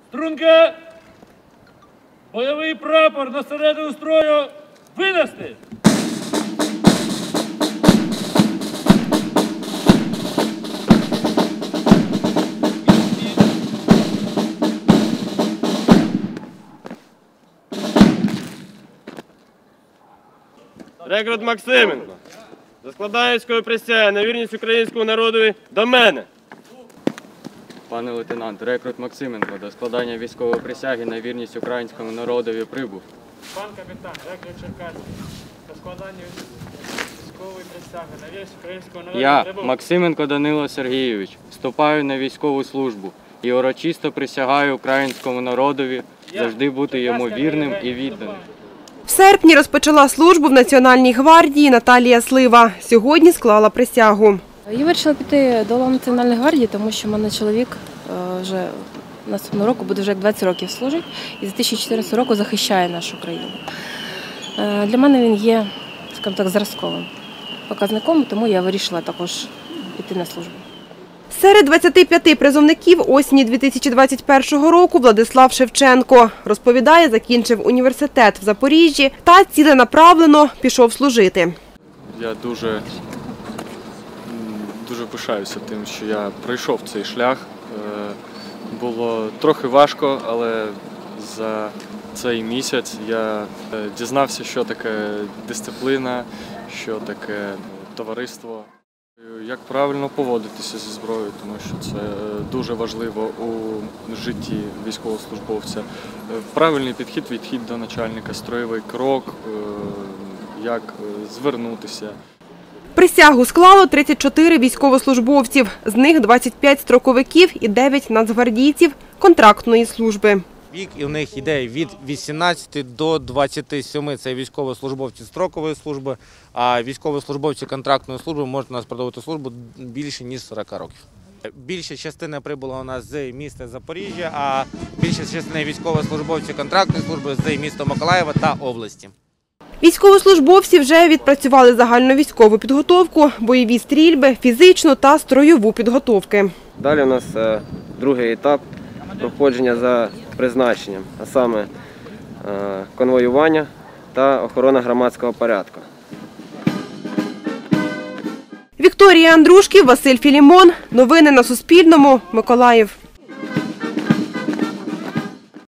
Струнка! Бойовий прапор на середину строю винести! Рекрут Максименко, за складання військової присяги на вірність українському народові до мене. Пане лейтенант, рекрут Максименко, до складання військової присяги на вірність українському народові прибув. Пан капітан, рекрут Черкаський, до складання військової присяги на вірність українському народові прибув. Я, Максименко Данило Сергійович, вступаю на військову службу і урочисто присягаю українському народові завжди бути йому вірним і відданим. В серпні розпочала службу в Національній гвардії Наталія Слива. Сьогодні склала присягу. Я вирішила піти до лав Національної гвардії, тому що в мене чоловік вже наступного року буде вже 20 років служить і з 2014 року захищає нашу країну. Для мене він є, скажімо так, зразковим показником, тому я вирішила також піти на службу. Серед 25 призовників осені 2021 року Владислав Шевченко. Розповідає, закінчив університет в Запоріжжі та ціленаправлено пішов служити. Я дуже пишаюся тим, що я пройшов цей шлях. Було трохи важко, але за цей місяць я дізнався, що таке дисципліна, що таке товариство. Як правильно поводитися зі зброєю, тому що це дуже важливо у житті військовослужбовця. Правильний підхід до начальника, строєвий крок, як звернутися. Присягу склало 34 військовослужбовців, з них 25 строковиків і 9 нацгвардійців контрактної служби. Вік і в них йде від 18 до 27, це військовослужбовці строкової служби, а військовослужбовці контрактної служби можуть у нас продовжувати службу більше, ніж 40 років. Більша частина прибула у нас з міста Запоріжжя, а більша частина військовослужбовців контрактної служби з міста Миколаєва та області. Військовослужбовці вже відпрацювали загальновійськову підготовку, бойові стрільби, фізичну та строєву підготовки. Далі у нас другий етап проходження за призначенням, а саме конвоювання та охорона громадського порядку. Вікторія Андрушків, Василь Філімон. Новини на Суспільному. Миколаїв.